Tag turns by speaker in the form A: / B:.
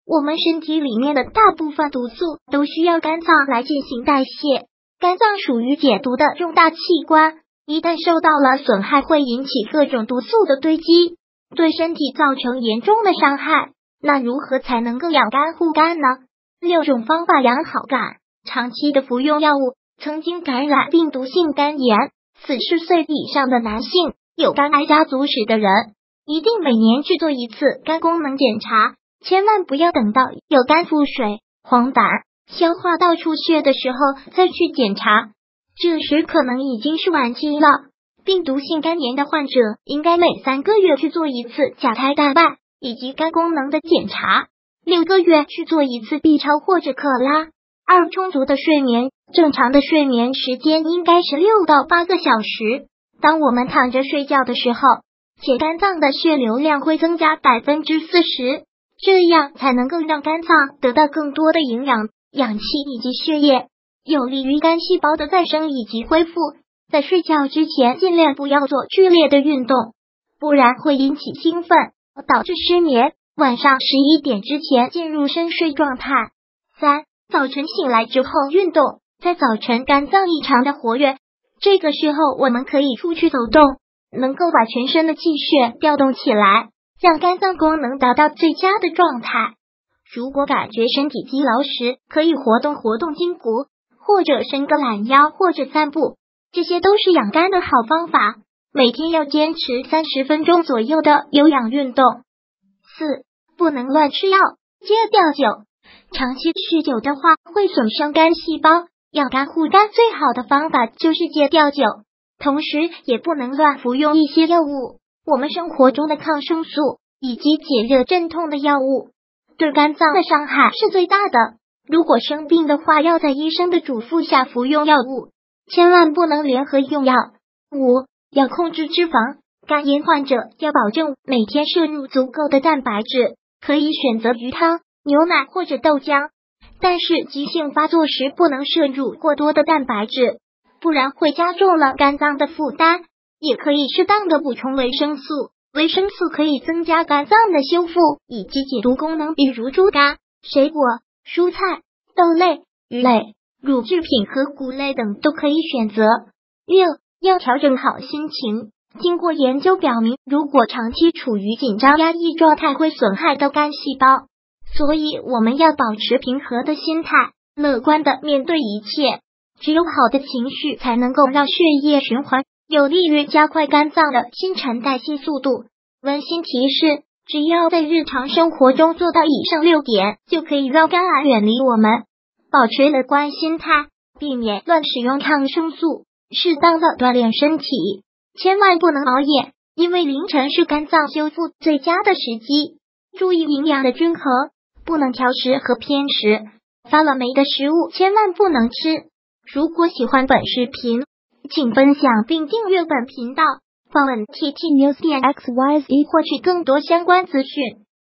A: 我们身体里面的大部分毒素都需要肝脏来进行代谢，肝脏属于解毒的重大器官，一旦受到了损害，会引起各种毒素的堆积，对身体造成严重的伤害。那如何才能够养肝护肝呢？6种方法养好肝。长期的服用药物，曾经感染病毒性肝炎、40岁以上的男性，有肝癌家族史的人，一定每年去做一次肝功能检查，千万不要等到有肝腹水、黄疸、消化道出血的时候再去检查，这时可能已经是晚期了。病毒性肝炎的患者应该每3个月去做一次甲胎蛋白以及肝功能的检查，6个月去做一次 B 超或者克拉。充足的睡眠，正常的睡眠时间应该是6到8个小时。当我们躺着睡觉的时候，且肝脏的血流量会增加 40%， 这样才能够让肝脏得到更多的营养、氧气以及血液，有利于肝细胞的再生以及恢复。在睡觉之前尽量不要做剧烈的运动，不然会引起兴奋，导致失眠。晚上11点之前进入深睡状态。3. 早晨醒来之后运动，在早晨肝脏异常的活跃，这个时候我们可以出去走动，能够把全身的气血调动起来，让肝脏功能达到最佳的状态。如果感觉身体疲劳时，可以活动活动筋骨，或者伸个懒腰，或者散步，这些都是养肝的好方法。每天要坚持30分钟左右的有氧运动。4. 不能乱吃药，戒掉酒。长期酗酒的话会损伤肝细胞，养肝护肝最好的方法就是戒掉酒，同时也不能乱服用一些药物。我们生活中的抗生素以及解热镇痛的药物对肝脏的伤害是最大的，如果生病的话要在医生的嘱咐下服用药物，千万不能联合用药。5. 要控制脂肪，肝炎患者要保证每天摄入足够的蛋白质，可以选择鱼汤、牛奶或者豆浆，但是急性发作时不能摄入过多的蛋白质，不然会加重了肝脏的负担。也可以适当的补充维生素，维生素可以增加肝脏的修复以及解毒功能，比如猪肝、水果、蔬菜、豆类、鱼类、乳制品和谷类等都可以选择。6. 要调整好心情。经过研究表明，如果长期处于紧张压抑状态会损害到肝细胞，所以我们要保持平和的心态，乐观的面对一切。只有好的情绪才能够让血液循环，有利于加快肝脏的新陈代谢速度。温馨提示，只要在日常生活中做到以上6点，就可以让肝癌远离我们。保持乐观心态，避免乱使用抗生素，适当的锻炼身体，千万不能熬夜，因为凌晨是肝脏修复最佳的时机。注意营养的均衡，不能挑食和偏食，发了霉的食物千万不能吃。如果喜欢本视频，请分享并订阅本频道，访问 ttnews.xyz 获取更多相关资讯。